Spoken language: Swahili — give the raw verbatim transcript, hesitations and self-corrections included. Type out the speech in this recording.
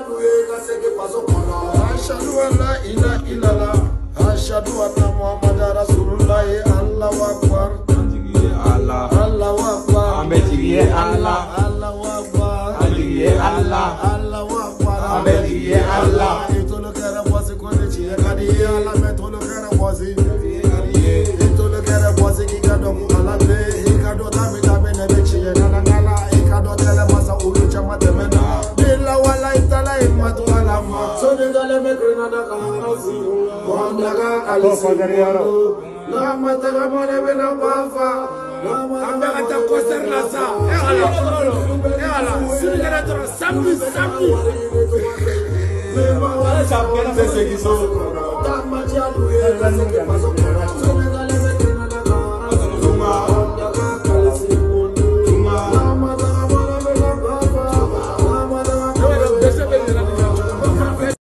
Ashhadu an la ilaha illallah. Ashhadu anna Muhammadar Rasulullah. Allahu Akbar. Allah. Allahu Akbar. Ambejiye Allah. Allahu Akbar. Ajiye Allah. Allahu Akbar. Ambejiye Allah. Ito lo kere bosi kone chiye kadiye Allah meto lo kere bosi. Ito lo kere bosi kikado kukalate. Ikado tami tami nebe chiye nana nana. Ikado tele masa ulu chama temena. Bila wala itala imatu alama. So nidale mekrina da kalasi. Muhammaga alisi. Lama taga mone bena bafa. Amba kata koser nasa. Eh ala. Eh ala. Sini kena tora sambi sambi. Wala sambi kena sese kiso. Tama jalu eh.